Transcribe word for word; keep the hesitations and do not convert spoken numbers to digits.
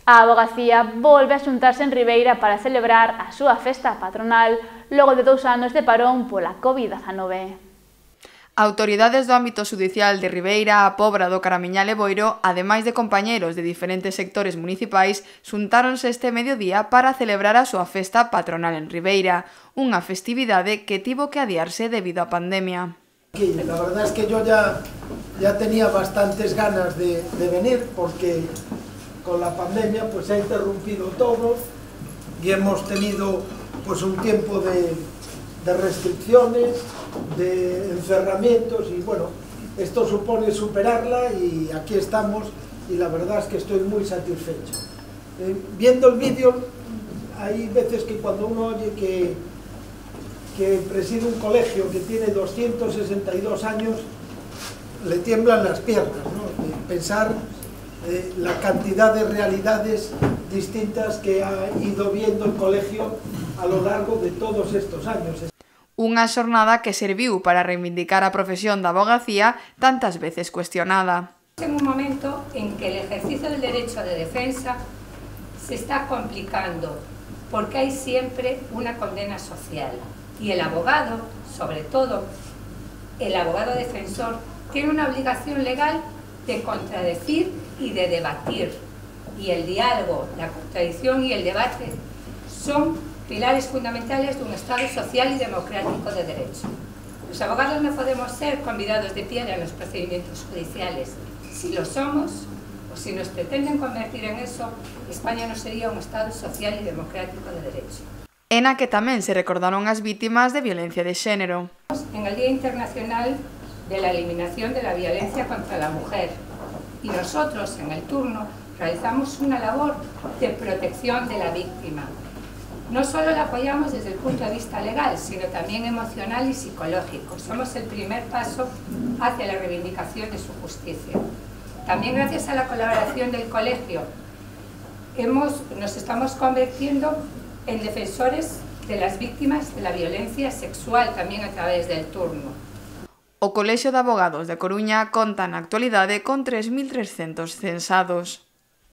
A Avogacía volve a xuntarse en Ribeira para celebrar a súa festa patronal logo de dous anos de parón pola COVID dezanove. Autoridades do ámbito xudicial de Ribeira, a Pobra do Caramiñal e Boiro, ademais de compañeiros de diferentes sectores municipais, xuntáronse este mediodía para celebrar a súa festa patronal en Ribeira, unha festividade que tivo que adiarse debido á pandemia. La verdad es que yo ya, ya tenía bastantes ganas de, de venir porque con la pandemia pues se ha interrumpido todo y hemos tenido pues un tiempo de, de restricciones, de encerramientos y bueno, esto supone superarla y aquí estamos y la verdad es que estoy muy satisfecho. Eh, viendo el vídeo, hay veces que cuando uno oye que, que preside un colegio que tiene doscientos sesenta y dos años, le tiemblan las piernas, ¿no? Pensar eh, la cantidad de realidades distintas que ha ido viendo el colegio a lo largo de todos estos años. Unha xornada que serviu para reivindicar a profesión da avogacía tantas veces cuestionada. En un momento en que el ejercicio del derecho de defensa se está complicando porque hay siempre una condena social y el abogado, sobre todo el abogado defensor, tiene una obligación legal de contradecir y de debatir, y el diálogo, la contradicción y el debate son pilares fundamentales de un Estado social y democrático de derecho. Los abogados no podemos ser convidados de piedra en los procedimientos judiciales. Si lo somos, o si nos pretenden convertir en eso, España no sería un Estado social y democrático de derecho. En a que tamén se recordaron as vítimas de violencia de xénero. En el Día Internacional de la Eliminación de la Violencia contra la Mujer, y nosotros en el turno realizamos una labor de protección de la víctima. No solo la apoyamos desde el punto de vista legal, sino también emocional y psicológico. Somos el primer paso hacia la reivindicación de su justicia. También gracias a la colaboración del colegio hemos, nos estamos convirtiendo en defensores de las víctimas de la violencia sexual, también a través del turno. O Colexio de Abogados de Coruña conta na actualidade con tres mil trescentos censados.